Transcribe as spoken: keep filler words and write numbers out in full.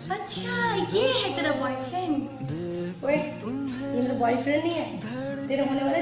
अच्छा ये है तेरा बॉयफ्रेंड। ओए, ये मेरा बॉयफ्रेंड नहीं है, तेरे होने वाले